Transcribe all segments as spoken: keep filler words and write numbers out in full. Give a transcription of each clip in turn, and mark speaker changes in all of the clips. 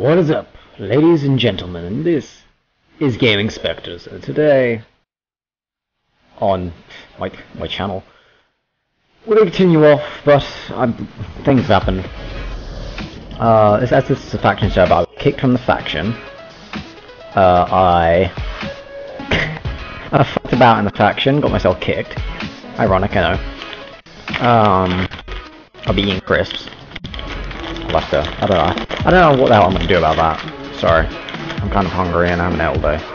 Speaker 1: What is up, ladies and gentlemen? This is Gaming Spectres, and today on my my channel we're gonna continue off, but I'm, things happen. Uh, as, as this is a faction server, I was kicked from the faction. Uh, I I fucked about in the faction, got myself kicked. Ironic, I know. Um, I'll be eating crisps. I'll have to, I don't know. I don't know what the hell I'm gonna do about that. Sorry. I'm kind of hungry and I haven't ate all day.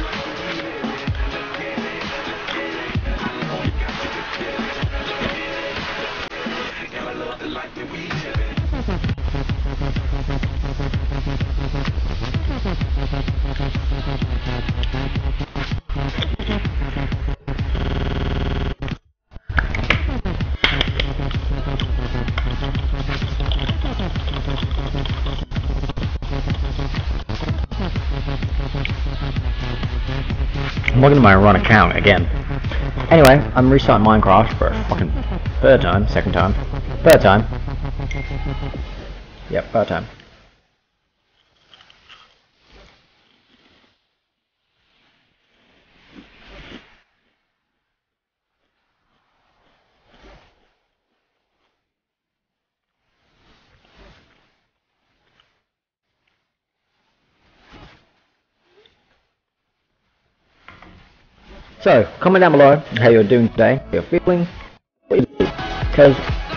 Speaker 1: I'm logging to my run account again. Anyway, I'm restarting Minecraft for a fucking third time, second time, third time. Yep, third time. So, comment down below how you're doing today, how you're feeling, what you do, because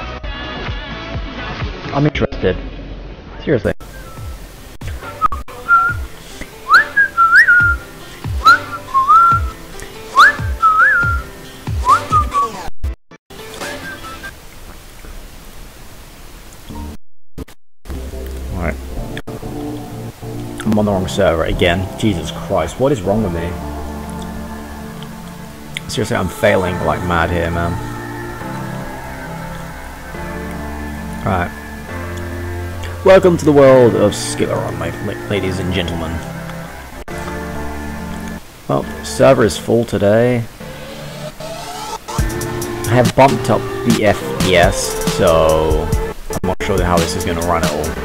Speaker 1: I'm interested. Seriously. Alright. I'm on the wrong server again. Jesus Christ, what is wrong with me? Seriously, I'm failing like mad here, man. Alright. Welcome to the world of Skilliorn, my ladies and gentlemen. Well, server is full today. I have bumped up the F P S, so I'm not sure how this is going to run at all.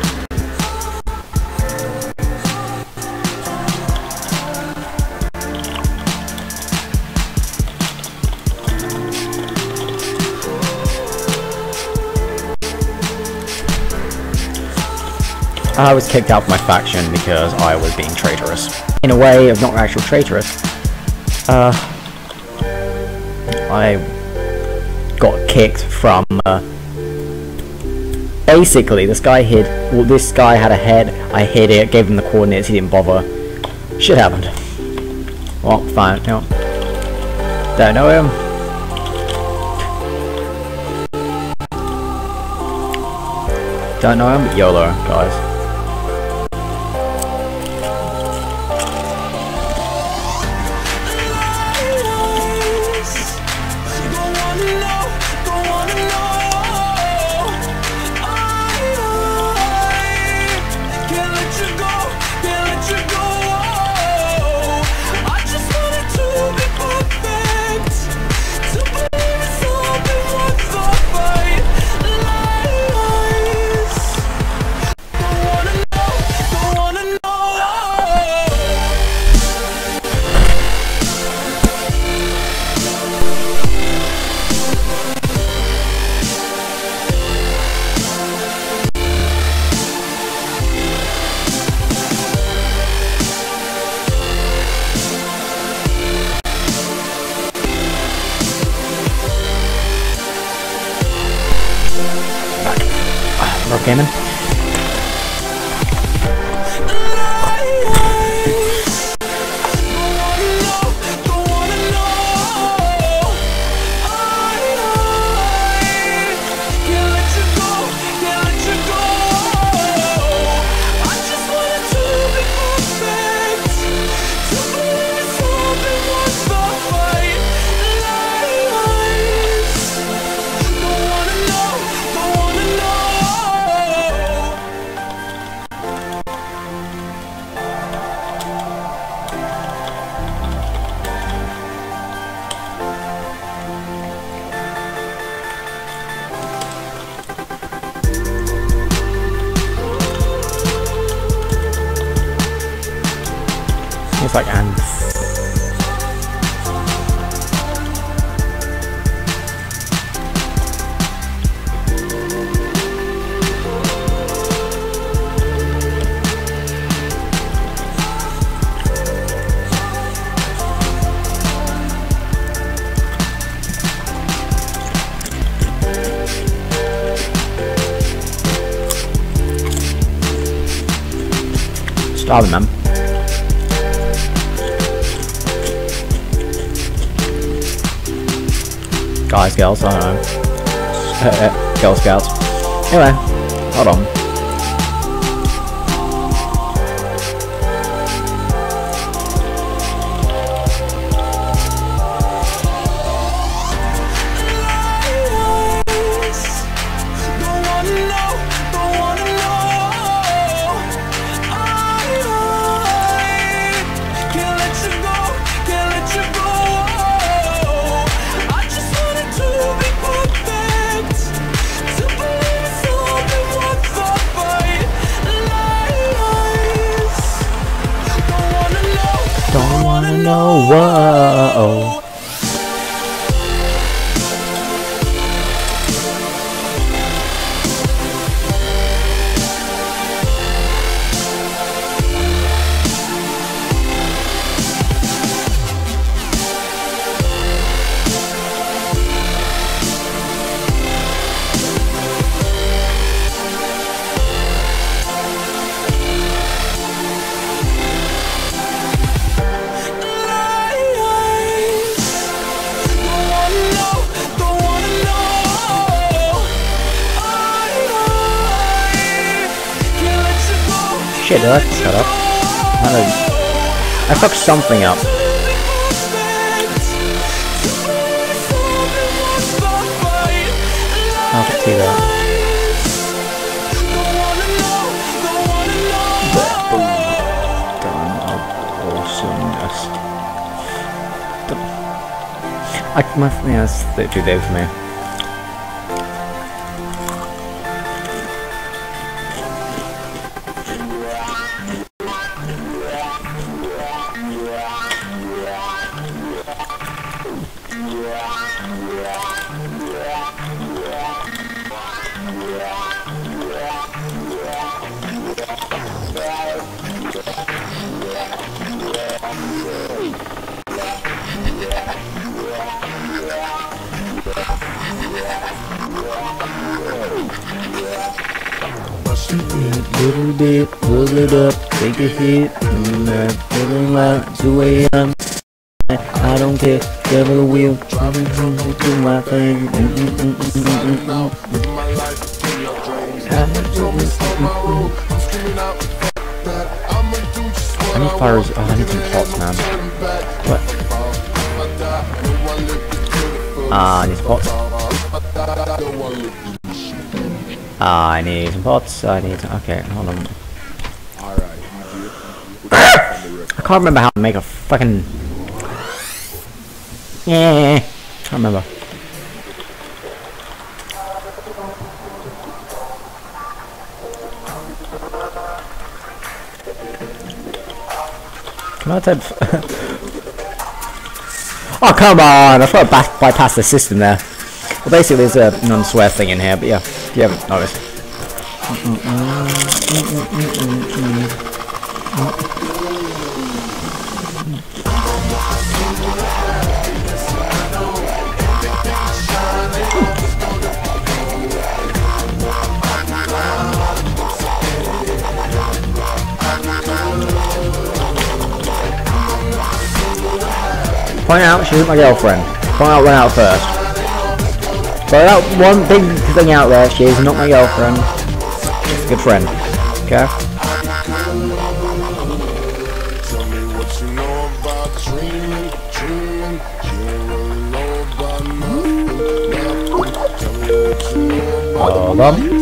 Speaker 1: I was kicked out of my faction because I was being traitorous. In a way of not actual traitorous. Uh, I got kicked from, uh, basically this guy hid, well this guy had a head, I hid it, gave him the coordinates, he didn't bother. Shit happened. Well, fine, no. Don't know him. Don't know him, but YOLO, guys. Cannon. like ants. Starving them. Guys, girls, I don't know. Uh, uh, Girl Scouts. Anyway, hold on. Don't wanna know, whoa. Shit, did I fuck that up? I, I fucked something up. I can see that. Awesomeness. I, my, yeah, that's too big for me. Little bit, pull it up, take a hit, and I'm feeling like two A M I don't care, devil the wheel, trying to do my thing. I need fires, oh, I need some pots, man. What? Ah, I need some pots. Ah, I need some pots, I need some, okay, hold on. I can't remember how to make a fucking... Yeah, can't remember. Can I type... Oh, come on! I thought I bypassed the system there. Well, basically there's a non-swear thing in here, but yeah, if you haven't noticed. Point out she isn't my girlfriend. Point out one out first. Point out one big thing out there, she is not my girlfriend. She's a good friend. Okay? Hold on.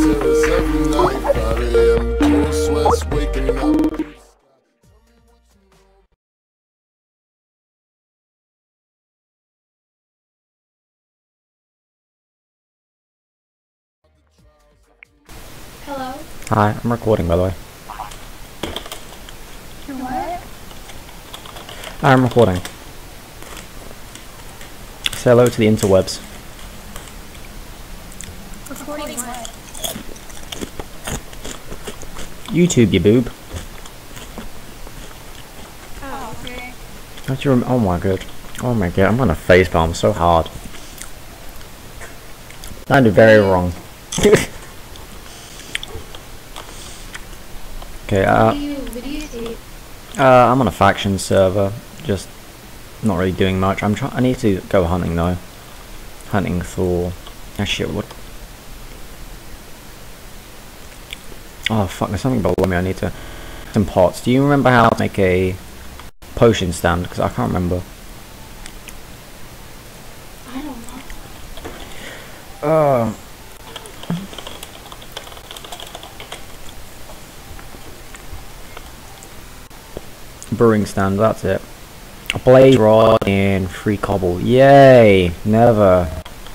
Speaker 2: Hello?
Speaker 1: Hi, I'm recording by the way.
Speaker 2: You're what?
Speaker 1: I'm recording. Say hello to the interwebs.
Speaker 2: Recording what?
Speaker 1: YouTube, you boob.
Speaker 2: Oh, okay.
Speaker 1: Don't you rem- oh my god. Oh my god, I'm gonna facepalm so hard. That did very wrong. Okay, uh,
Speaker 2: What do you, what do you see?
Speaker 1: uh, I'm on a faction server, just not really doing much. I'm trying. I need to go hunting though. Hunting for. Oh shit! What? Oh fuck! There's something below me. I need to. Some pots. Do you remember how to make a potion stand? Because I can't remember.
Speaker 2: I don't know.
Speaker 1: Uh. Brewing stand. That's it. A blade rod and free cobble. Yay! Never.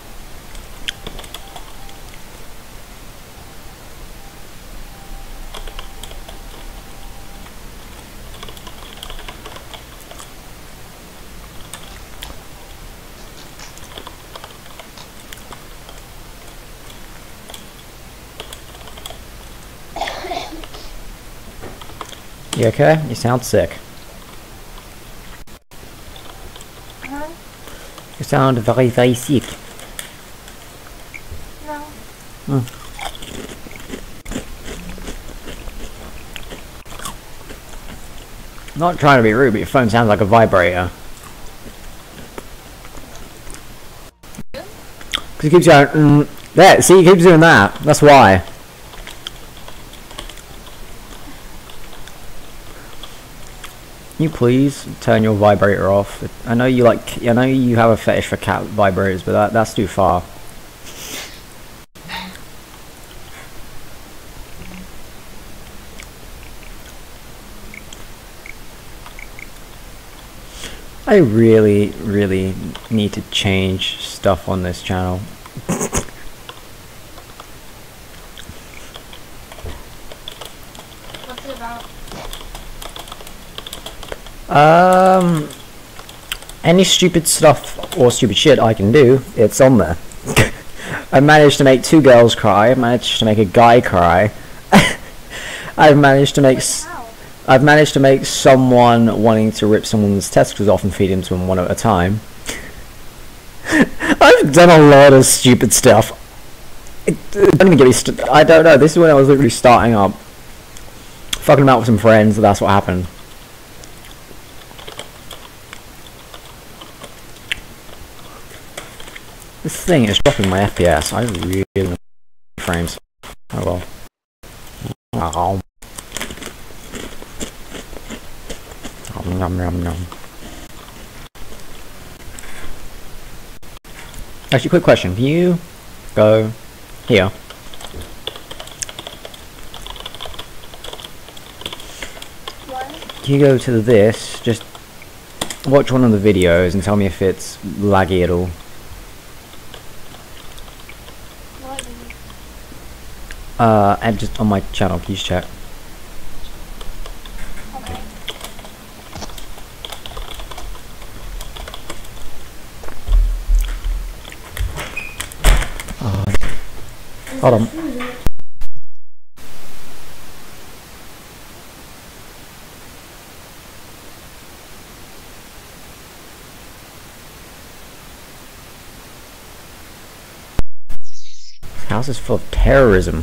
Speaker 1: You okay? You sound sick.
Speaker 2: Huh?
Speaker 1: You sound very, very sick.
Speaker 2: No.
Speaker 1: Hmm. Not trying to be rude, but your phone sounds like a vibrator. Because it keeps going, mm, there, see, it keeps doing that. That's why. Can you please turn your vibrator off? I know you like, I know you have a fetish for cat vibrators, but that, that's too far. I really, really need to change stuff on this channel.
Speaker 2: What's it about?
Speaker 1: Um, any stupid stuff or stupid shit I can do, it's on there. I managed to make two girls cry. I managed to make a guy cry. I've managed to make. S I've managed to make someone wanting to rip someone's testicles off and feed them to them one at a time. I've done a lot of stupid stuff. It, it don't even get me st I don't know. This is when I was literally starting up, fucking about with some friends. That's what happened. This thing is dropping my F P S. I really need frames. Oh well. Oh. Yum, yum, yum. Actually, quick question. Can you go here?
Speaker 2: What?
Speaker 1: Can you go to this? Just watch one of the videos and tell me if it's laggy at all.
Speaker 2: What?
Speaker 1: Uh, and just on my channel, please check.
Speaker 2: Okay.
Speaker 1: Uh, hold on. This house is full of terrorism.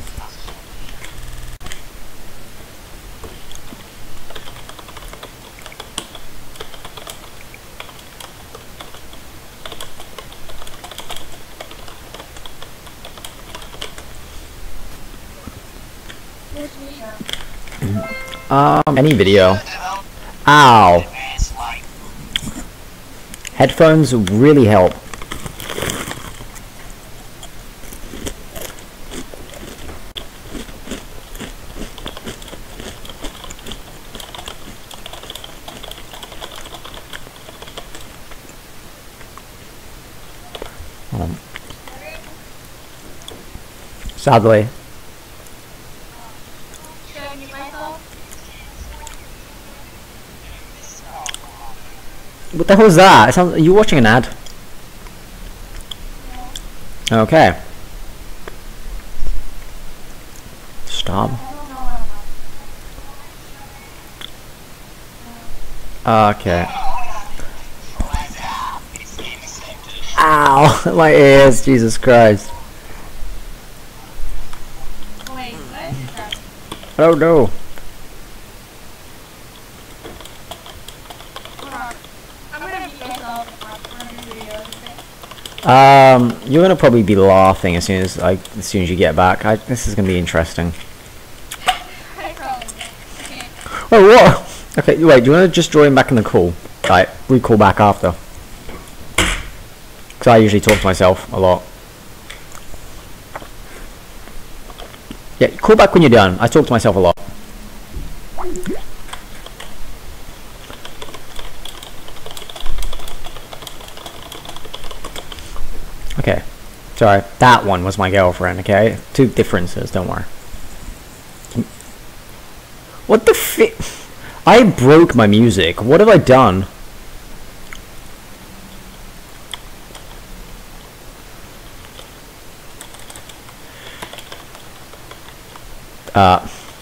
Speaker 2: Which video?
Speaker 1: Um, any video. Ow. Headphones really help. Um, sadly. What the hell was that? It sounds, are you watching an ad? Okay. Stop. Okay. Ow! My ears, Jesus Christ.
Speaker 2: Wait, what?
Speaker 1: Oh no.
Speaker 2: I'm gonna be myself for this video, okay?
Speaker 1: Um, you're gonna probably be laughing as soon as like as soon as you get back. I, this is gonna be interesting.
Speaker 2: I probably will. Okay.
Speaker 1: Oh what? Okay, wait. Do you wanna just join back in the call? Right, we call back after. Cause I usually talk to myself a lot. Yeah, call back when you're done. I talk to myself a lot. Okay. Sorry, that one was my girlfriend, okay? Two differences, don't worry. What the fi- I broke my music. What have I done? Uh.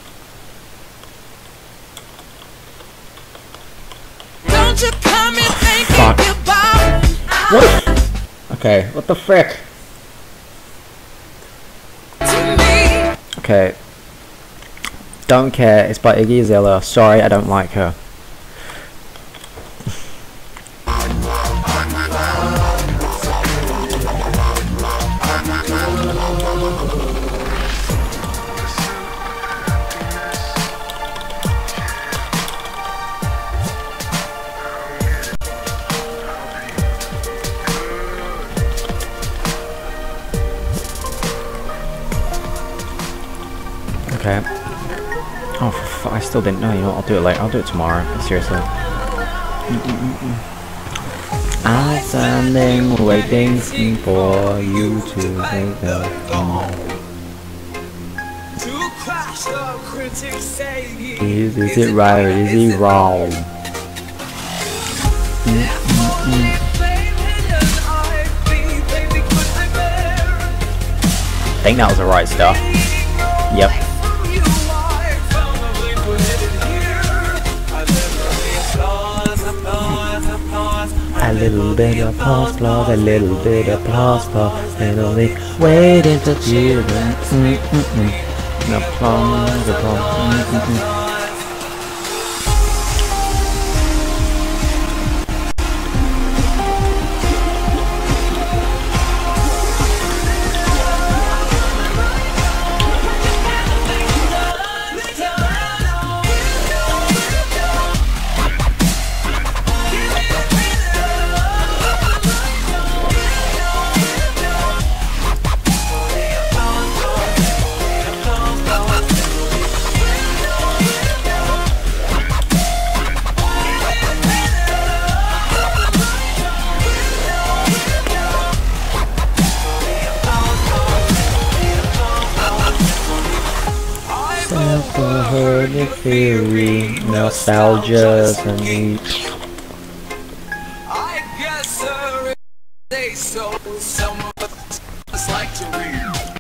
Speaker 3: Don't you come and think
Speaker 1: Fuck.
Speaker 3: about
Speaker 1: What? Okay, what the frick?
Speaker 3: to me?
Speaker 1: Okay. Don't care, it's by Iggy Azalea. Sorry, I don't like her. Okay. Oh, for fu- I still didn't know. You know what? I'll do it later. I'll do it tomorrow. Seriously. I'm standing waiting for you to make the call.
Speaker 3: To crash the critics say he
Speaker 1: Is, is it right or is he wrong? I think that was the right stuff. Yep. A little bit of applause, applause, a little bit of applause, applause, and only waiting for children. Mm mm mm. Applause, applause. Mm mm mm. Self-heard theory, nostalgia's a need.
Speaker 3: I guess sir, they so some of us like to read.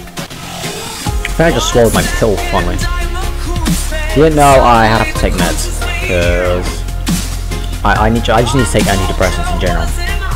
Speaker 1: I just swallowed my pill finally. Didn't know I have to take meds because I, I need to, I just need to take antidepressants in general.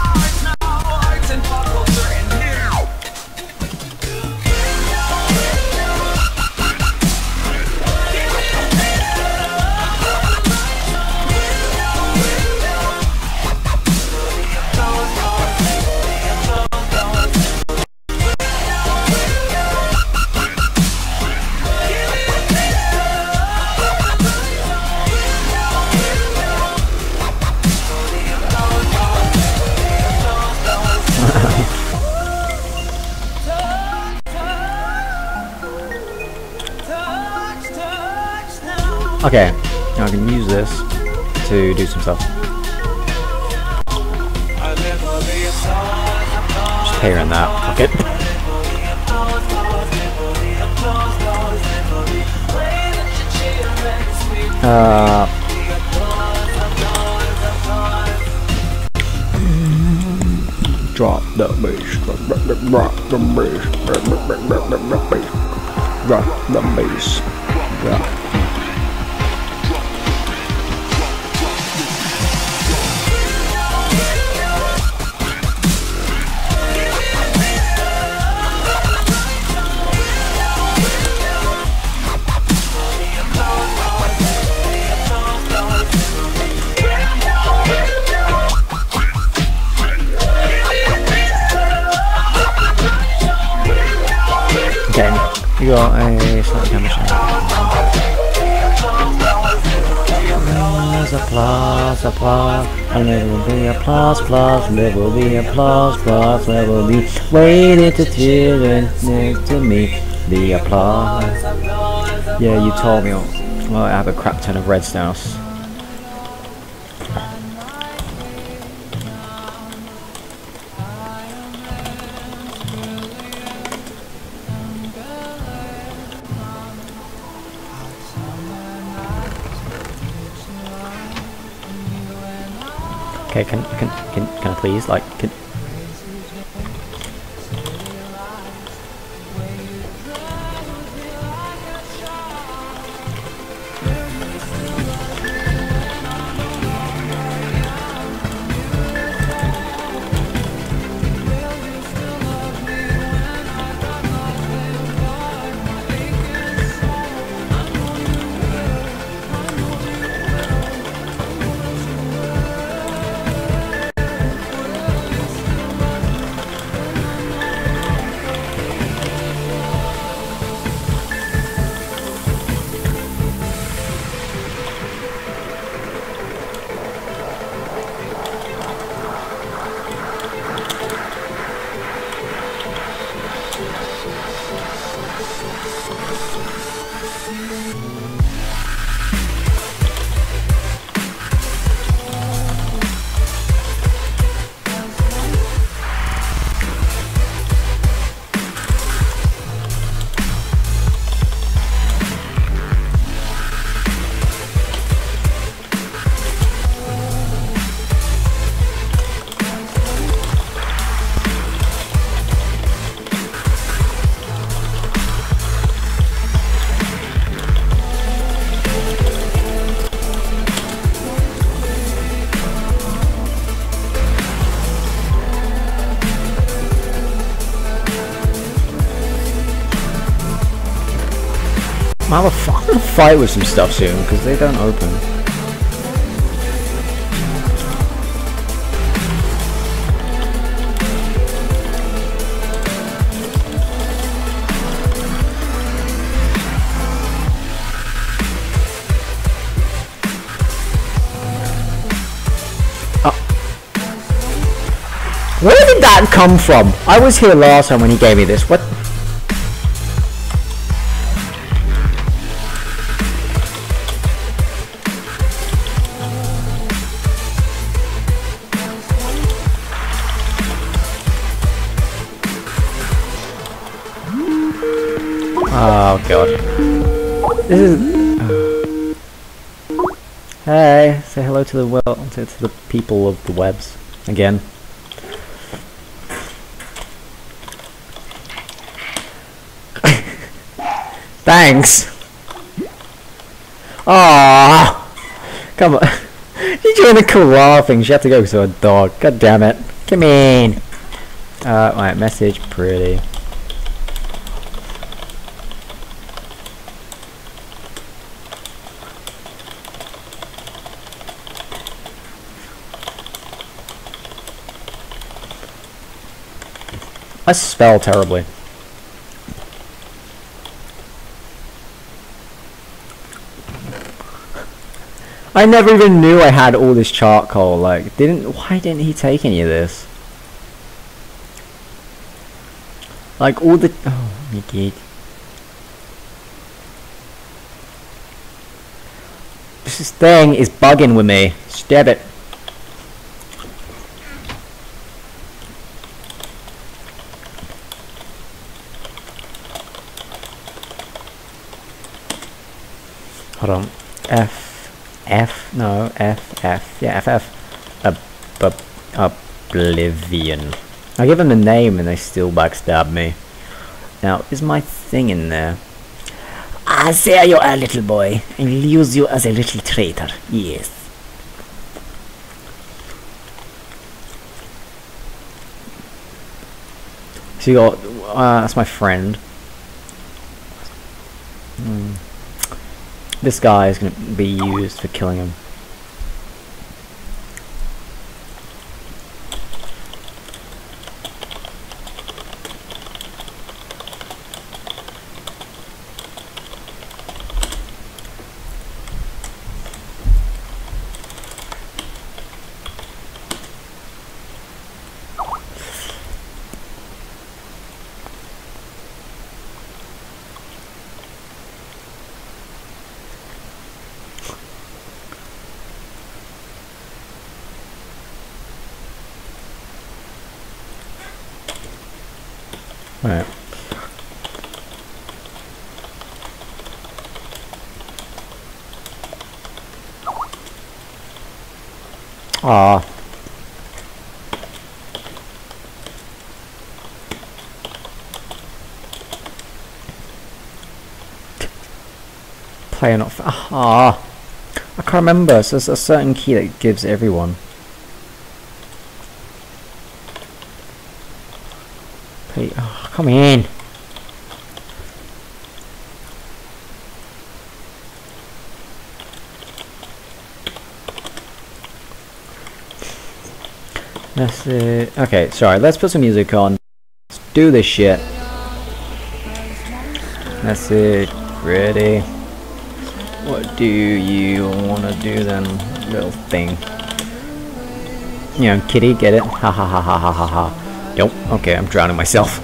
Speaker 1: Okay, now I can use this to do some stuff. Just pay her in that. Fuck it. Uh, the bass, rock the bass, rock the bass, rock. Okay, you got a slight camera shot. Applause, applause, a level the applause, applause, level the applause, applause, level the waiting to children next to me, the applause. Yeah, you told me. Well, I have a crap ton of red stouse. Okay, can can can can I please like can I'll have a fight with some stuff soon because they don't open. Oh. Where did that come from? I was here last time when he gave me this. What? Oh god. This is. Oh. Hey, say hello to the world, to, to the people of the webs again. Thanks. Ah, come on. You doing the koala thing? She had to go to a dog. God damn it. Come in. Uh, right, message pretty. I spell terribly. I never even knew I had all this charcoal. Like, didn't why didn't he take any of this? Like all the oh my god. This thing is bugging with me. Stab it. Hold on. F F no F F yeah F F Ob ob Oblivion. I give them a name and they still backstab me. Now, is my thing in there? I say you're a little boy and use you as a little traitor. Yes. So you got, uh, that's my friend. Hmm. This guy is going to be used for killing him. Right. Ah. Player not. Ah. I can't remember. So there's a certain key that gives everyone. Hey, oh, come in. That's it. Okay, sorry. Let's put some music on. Let's do this shit. That's it. Ready. What do you want to do then, little thing? You know, kitty, get it? Ha ha ha ha ha ha ha. Nope. Okay, I'm drowning myself.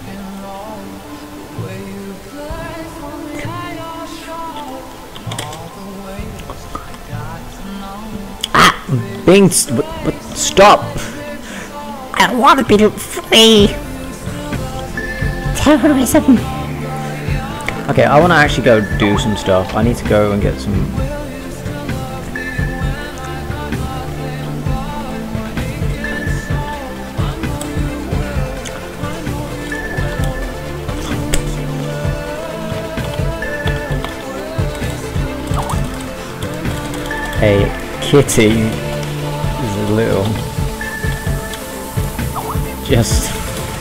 Speaker 1: Ah! Being st but, but stop! I want to be free! Terrorism! Okay, I want to actually go do some stuff. I need to go and get some... A kitty is a little just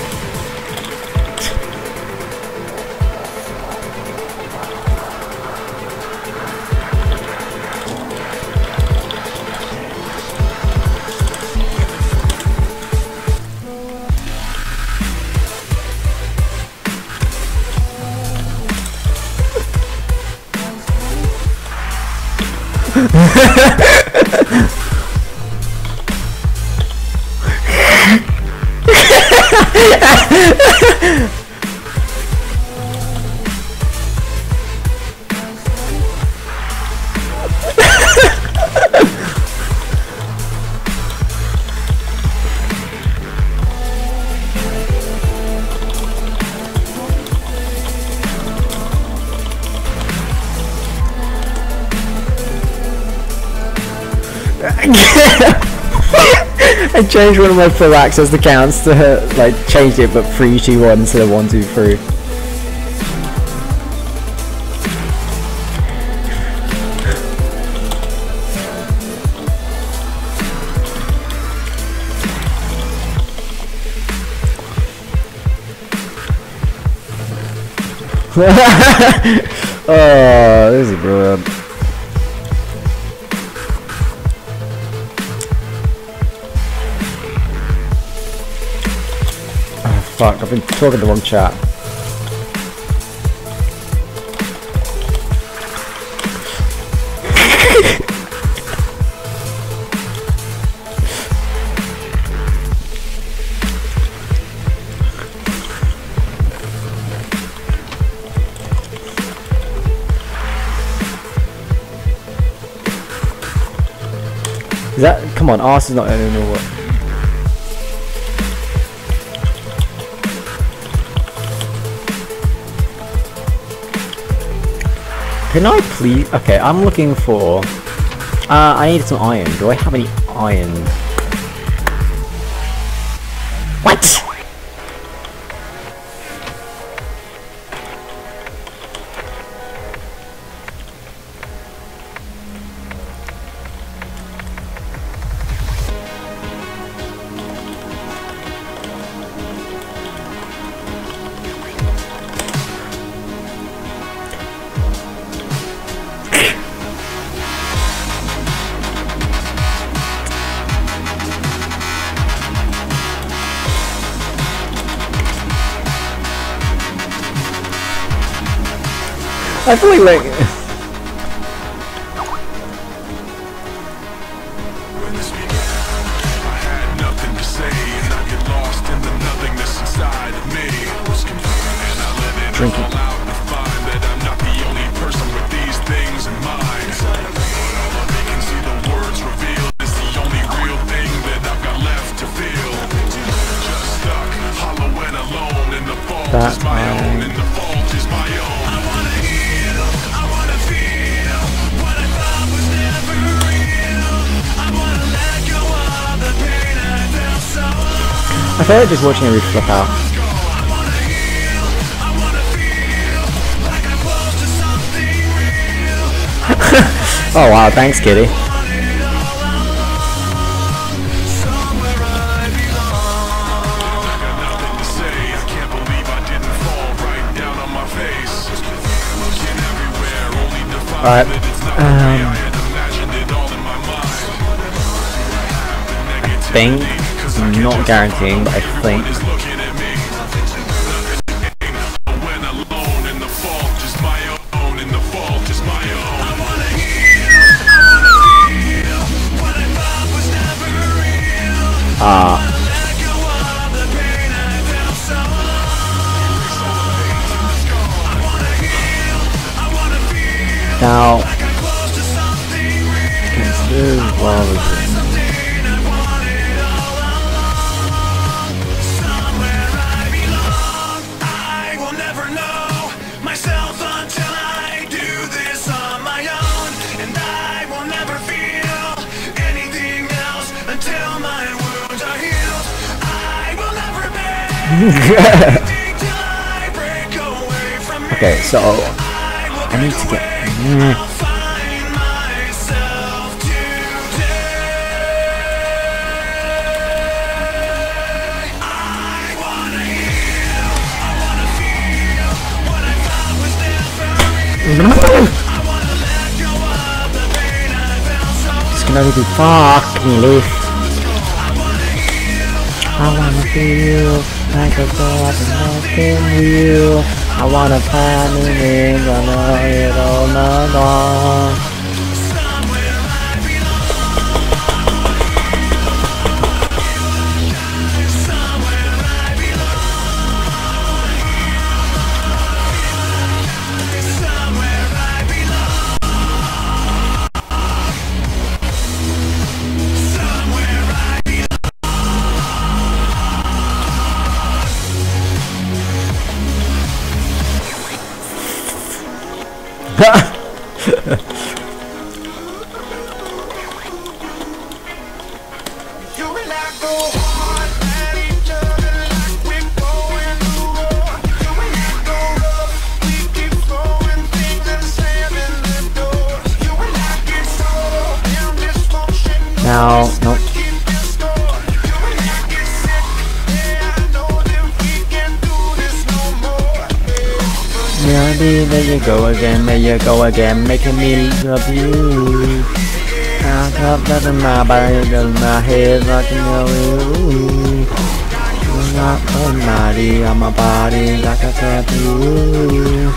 Speaker 1: I changed one of my full access accounts to uh, like changed it but three two one instead of one two three. Oh, this is brilliant. Fuck, I've been talking the wrong chat. Is that, come on, arse is not going to work. Can I please? Okay, I'm looking for. Uh, I need some iron. Do I have any iron? What? I feel like, like
Speaker 3: When this began, I had nothing to say, and I get lost in the nothingness inside of me. I was confused, and I let it
Speaker 1: Drinking.
Speaker 3: all out to find that I'm not the only person with these things in mind. But all of me can see the words revealed. It's the only real thing that I've got left to feel. Just stuck, hollow and alone, and the fault
Speaker 1: That
Speaker 3: is my
Speaker 1: I-
Speaker 3: own, and the fault is my own. I wanna heal, I wanna feel what I thought was never real. I wanna let go of the pain I felt so long.
Speaker 1: I feel like just watching every flip out.
Speaker 3: I wanna heal, I wanna feel like I'm close to something real.
Speaker 1: Oh wow, thanks, kitty.
Speaker 3: I want it all along, somewhere I belong. I got nothing to say, I can't believe I didn't fall right down on my face. Looking everywhere, only to find
Speaker 1: Alright,
Speaker 3: that it's not the way
Speaker 1: um,
Speaker 3: I had imagined it all in my mind.
Speaker 1: I think, I'm not guaranteeing, but I think
Speaker 3: Is looking at me. When alone, and the fault is my own, and the fault is my own. I wanna heal, I wanna feel what I thought was never real.
Speaker 1: ah
Speaker 3: Let go of the pain I felt so long. I wanna heal, I wanna feel
Speaker 1: now
Speaker 3: like I'm close to something real.
Speaker 1: consider well as
Speaker 3: Something I wanted all along. Somewhere I belong. I will never know myself until I do this on my own, and I will never feel anything else until my wounds are healed. I will never bear anything till I break away from me.
Speaker 1: okay, so
Speaker 3: I will
Speaker 1: I need
Speaker 3: break
Speaker 1: to get
Speaker 3: away. I'll find myself today. I wanna heal, I wanna feel what I thought was never real. I wanna let go of the pain I felt so long.
Speaker 1: it's gonna be fuck me, leaf.
Speaker 3: I wanna heal,
Speaker 1: I wanna feel like a god and nothing real. I wanna find the rings, I know it all night long.
Speaker 3: somewhere I belong. Somewhere I belong. Somewhere I belong. Somewhere I belong. You and I go hard at each other like we're going to war. You and I go rough, we keep throwing things and slamming the doors. You and I get so damn dysfunction.
Speaker 1: Now, nope.
Speaker 3: Keep the score. You and I get sick. Yeah, I know that we can't do this no more.
Speaker 1: Maybe there you go again, there you go again, making me love you. I got that in my body, in my head, rocking you. You're not a body, I'm a body, like I said to you.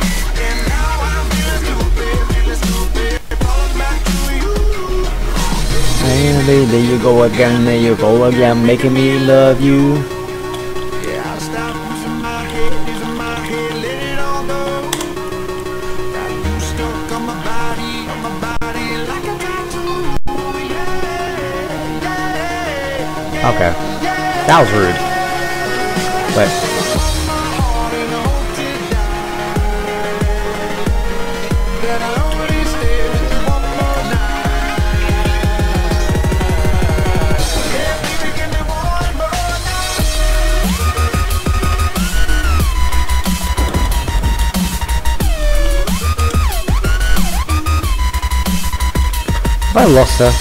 Speaker 1: Maybe there you go again, there you go again, making me love you.
Speaker 3: Yeah, I'll stop using my head, using my head, let it all go. Got you stuck on my body, on my body, like a tattoo. Yeah, yeah, yeah,
Speaker 1: Okay, that was rude. But
Speaker 3: heart and I hope to die. That I only stay just one more night. Yeah, baby, give me one more night.
Speaker 1: I lost her.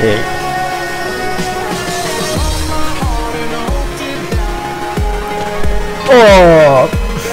Speaker 1: Hey. Oh!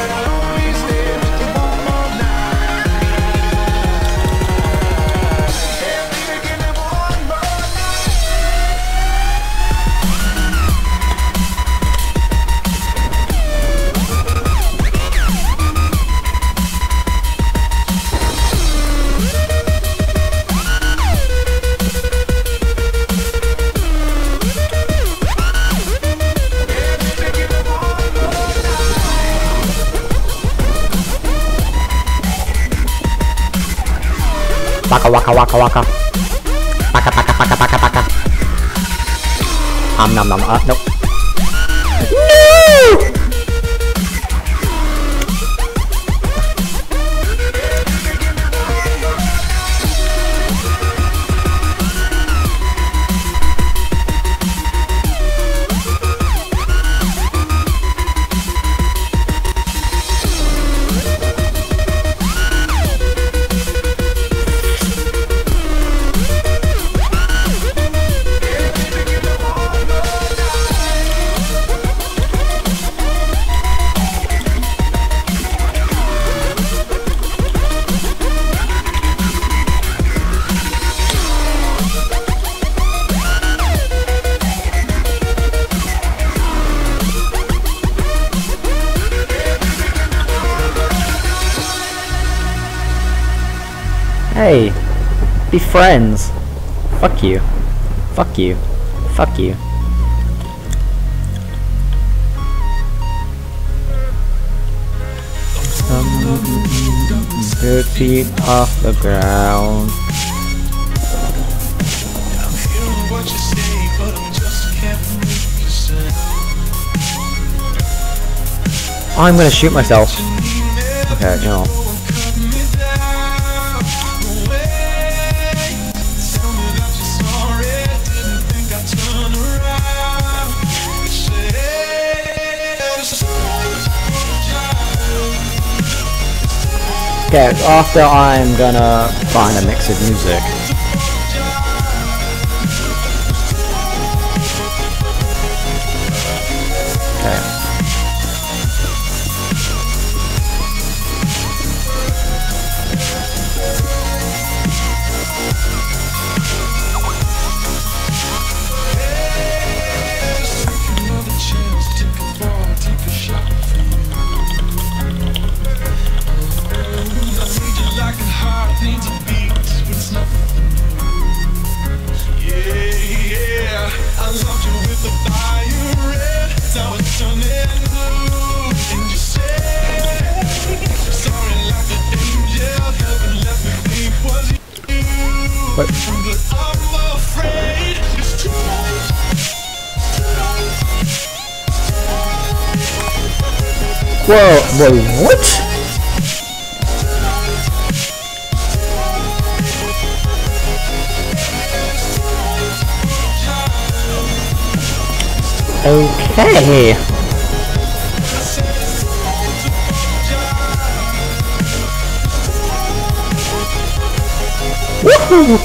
Speaker 1: Waka waka waka waka. Paka paka paka paka paka. Um nom nom. Uh, nope. No! Hey, be friends. Fuck you. Fuck you. Fuck you. Good feet off the ground.
Speaker 3: I'm hearing what you say, but I just can't make a sound.
Speaker 1: I'm gonna shoot myself. Okay, no. Okay, after I'm gonna find a mix of music. Okay.
Speaker 3: But I'm afraid it's too late.
Speaker 1: Whoa, whoa, what? Okay. Woohoo!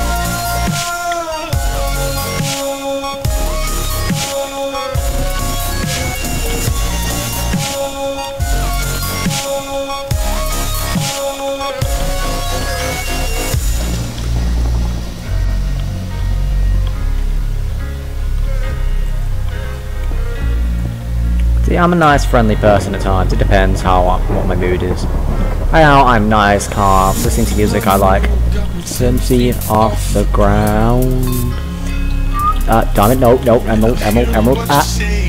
Speaker 1: See, I'm a nice, friendly person at times. It depends how uh, what my mood is. Right now, I'm nice, calm, listening to music I like. Cincy off the ground. Uh, damn it, no, no, emerald, emerald, emerald. Ah.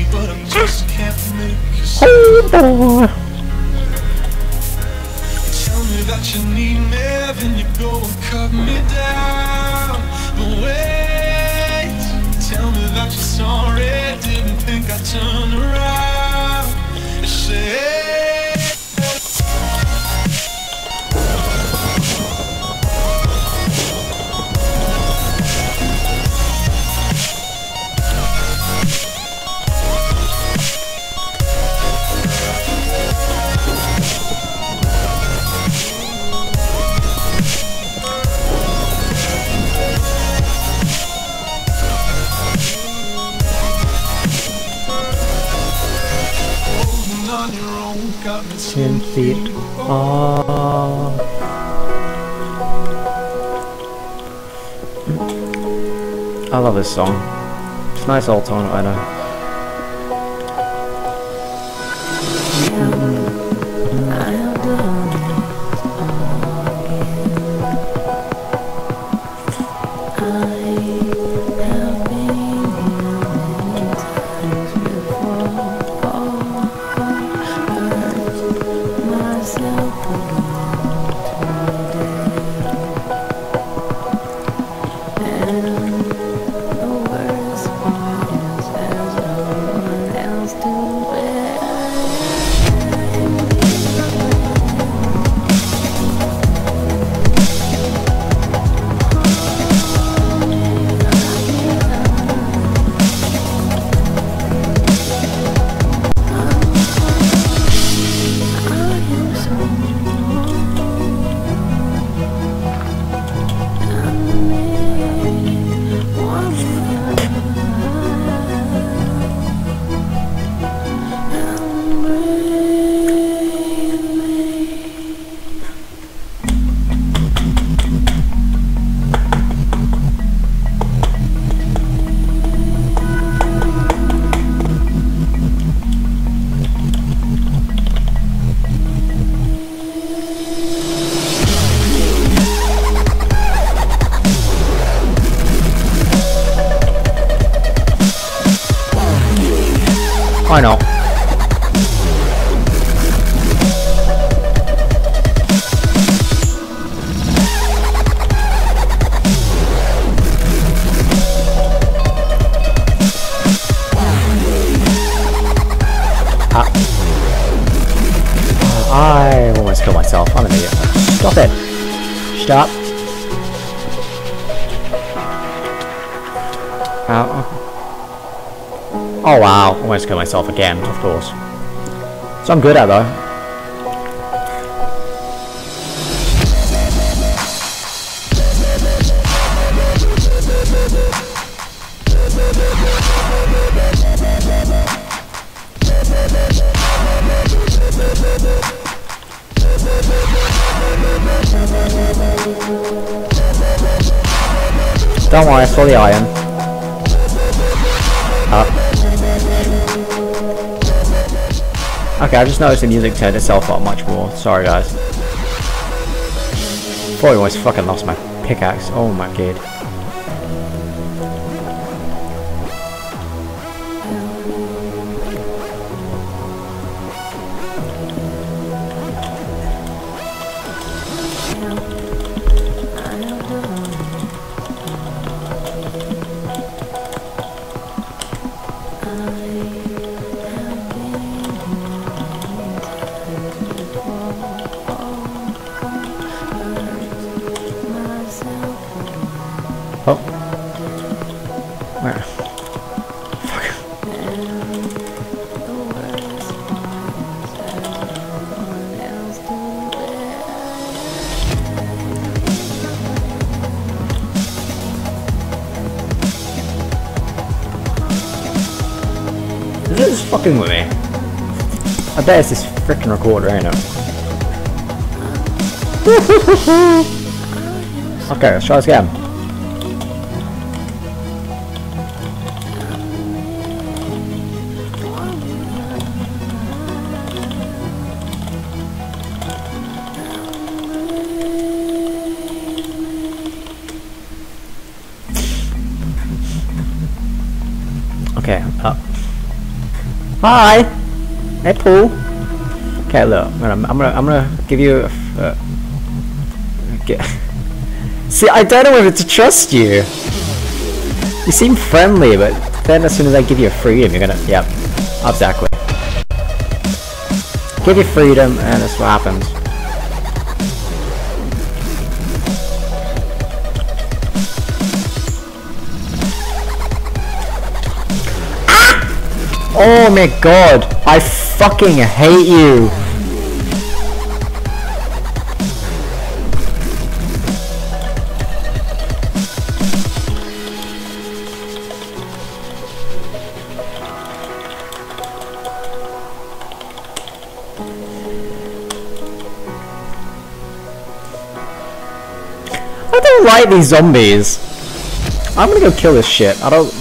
Speaker 1: Hold on.
Speaker 3: Tell me that you need me, then you go and cut me down. But wait, tell me that you're sorry, didn't think I'd turn around. You say Living on your own, got me
Speaker 1: Ten feet. Ah. I love this song. It's a nice old tone, I know. I know. Ah. I almost killed myself. I'm an idiot. Stop it. Stop. Ow. Oh wow, almost killed myself again, of course. So I'm good at though. Don't worry, I saw the iron. Up. Okay, I just noticed the music turned itself up much more. Sorry guys. Before I almost fucking lost my pickaxe. Oh my god. Oh. Where? Fuck. Is this fucking with me? I bet it's this frickin' recorder, ain't it? Okay, let's try this again. Okay, up. Hi! Hey, Paul! Okay, look, I'm gonna, I'm gonna, I'm gonna give you a... Uh, get, see, I don't know whether to trust you! You seem friendly, but then as soon as I give you a freedom, you're gonna... Yep, exactly. Give you freedom, and that's what happens. Oh my god, I fucking hate you! don't like these zombies. I'm gonna go kill this shit. I don't...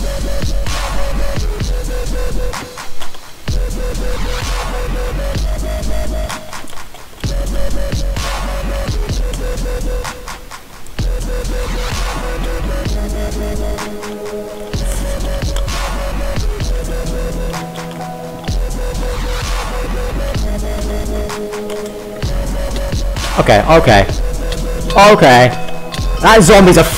Speaker 1: Okay, okay. Okay. That zombie's a f-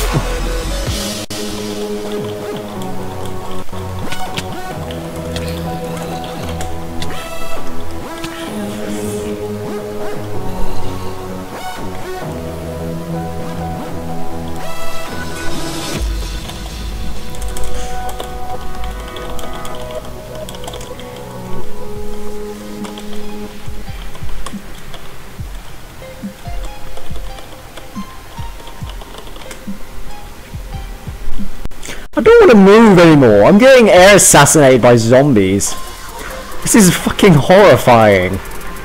Speaker 1: I don't want to move anymore. I'm getting air assassinated by zombies. This is fucking horrifying.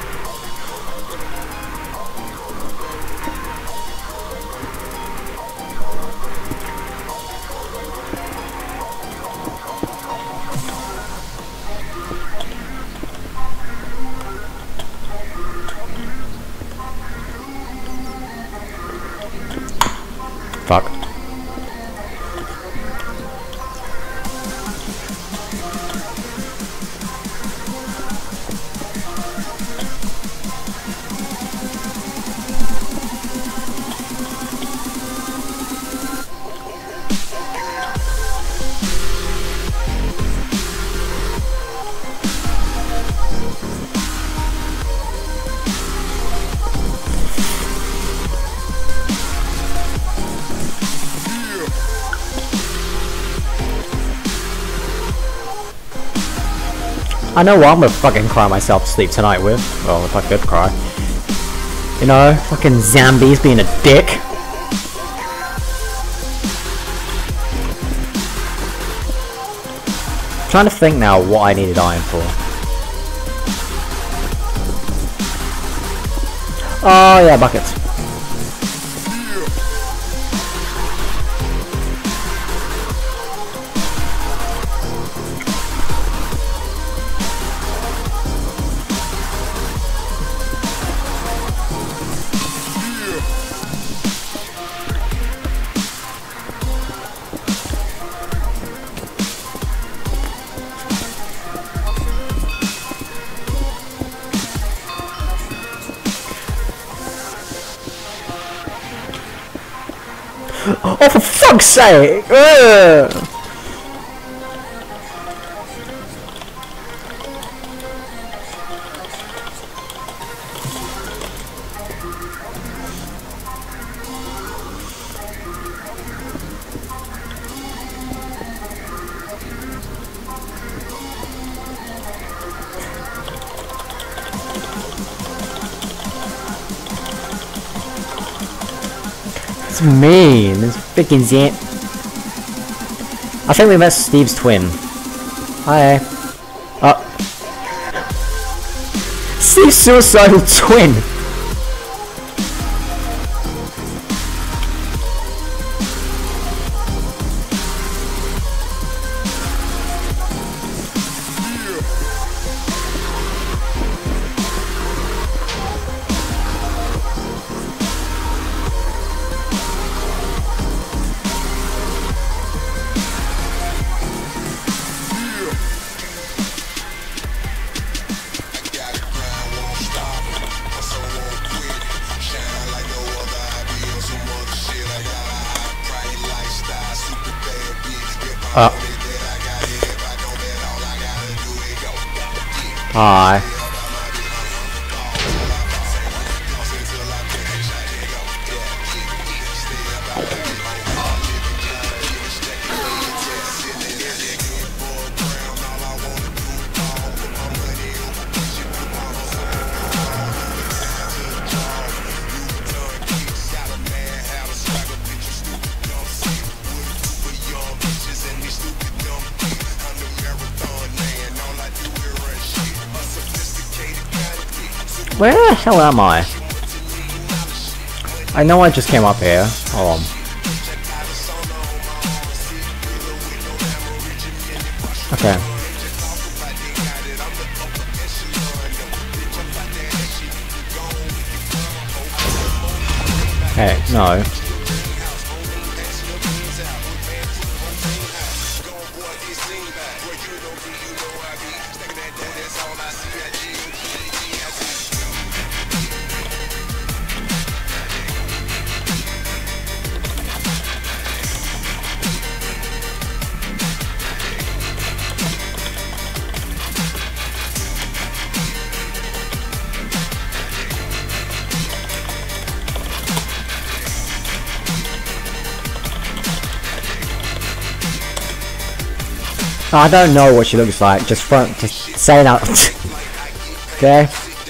Speaker 1: Fuck. I know what I'm gonna fucking cry myself to sleep tonight with. Well, if I could cry. You know, fucking zombies being a dick. I'm trying to think now what I needed iron for. Oh yeah, buckets. Oh, for fuck's sake! Ugh. It's mean. This freaking zant. I think we met Steve's twin. Hi. Uh. Steve's suicidal twin. Uh. Hi. Where the hell am I? I know I just came up here. Hold on. Okay. Hey, no. I don't know what she looks like, just front, just saying out. Okay?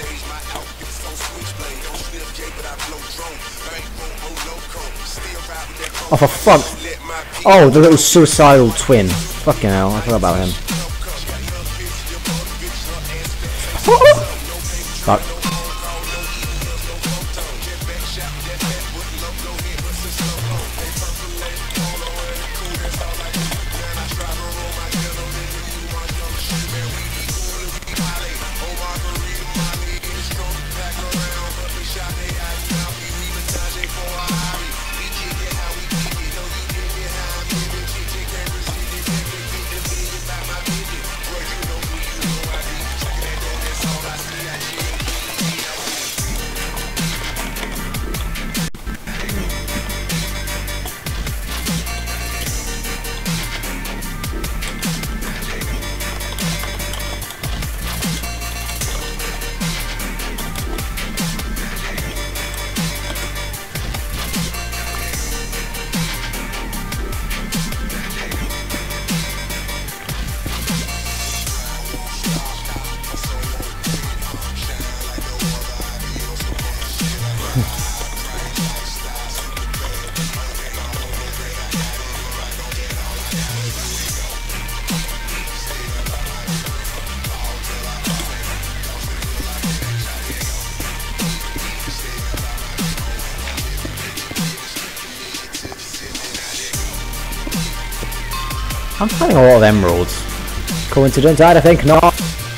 Speaker 1: Oh, for fuck. Oh, the little suicidal twin. Fucking hell, I forgot about him. Fuck. I'm finding a lot of emeralds. Coincidence? I think not.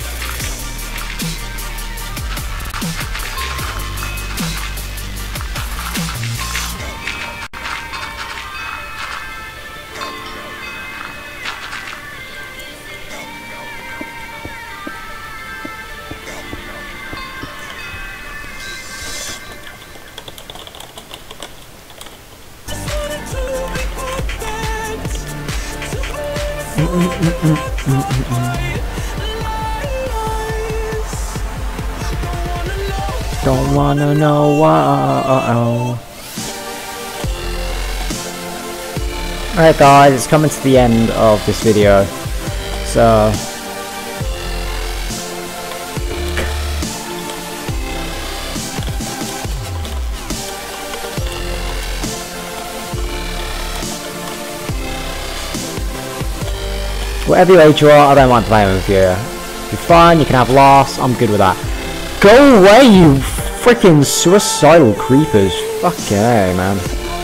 Speaker 1: Don't wanna know why. Alright guys, it's coming to the end of this video. So whatever age you are, I don't mind playing with you. You're fine, you can have laughs, I'm good with that. Go away, you freaking suicidal creepers. Fucking hey, man.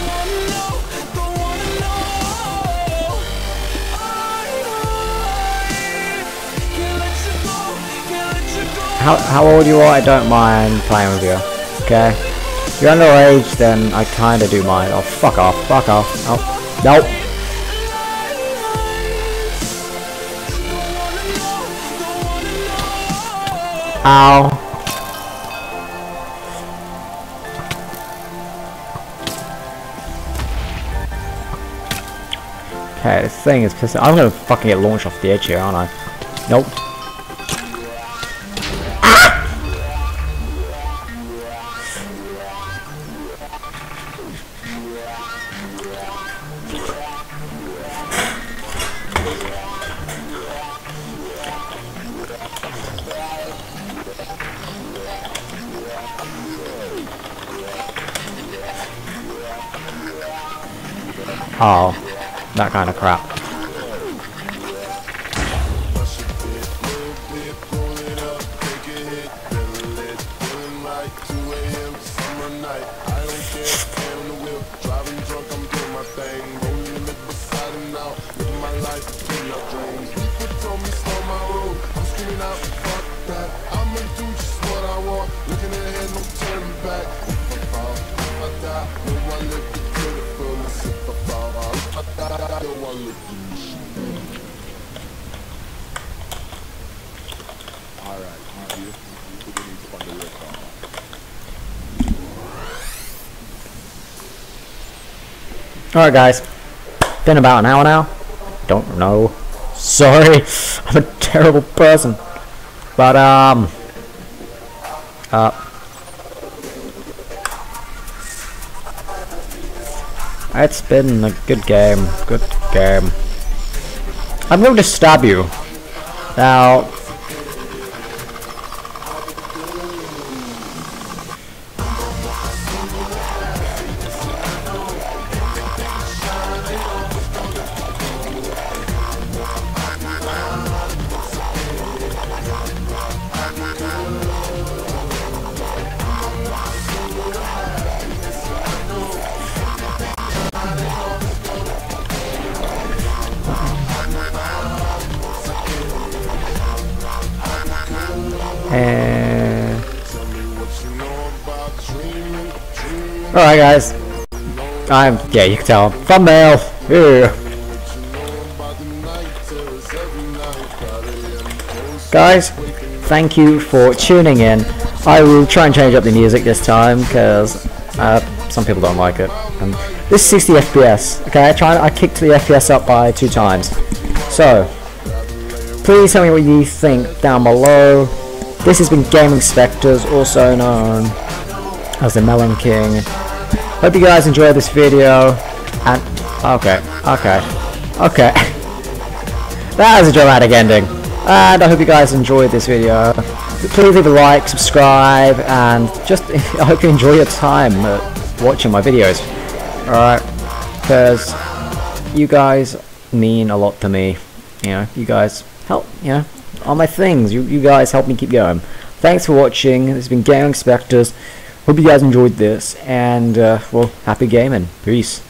Speaker 1: How, how old you are, I don't mind playing with you. Okay? If you're underage, then I kinda do mind. Oh, fuck off, fuck off. Oh, nope. Ow. Okay, this thing is pissing. I'm gonna fucking get launched off the edge here, aren't I? Nope. Oh, that kind of crap.
Speaker 3: Looking ahead, no turning back. If I fall, if I die, no one live to the fullest. If I fall, if I die, no one live to the fullest. Alright, you here? We're gonna need to find the record.
Speaker 1: Alright guys, been about an hour now. Don't know. Sorry, I'm a terrible person. But um uh it's been a good game, good game. I'm going to stab you. Now and alright guys, I'm yeah you can tell thumbnail. Ew. Guys, thank you for tuning in. I will try and change up the music this time because uh, some people don't like it. Um, this is sixty F P S. Okay, I tried. I kicked the F P S up by two times. So please tell me what you think down below. This has been Gaming Spectres, also known as the Melon King. Hope you guys enjoyed this video. And okay, okay, okay. That was a dramatic ending. And I hope you guys enjoyed this video. Please leave a like, subscribe, and just I hope you enjoy your time uh, watching my videos. Alright, because you guys mean a lot to me. You know, you guys help, you know, all my things. You, you guys help me keep going. Thanks for watching. This has been Gaming Spectres. Hope you guys enjoyed this, and uh, well, happy gaming. Peace.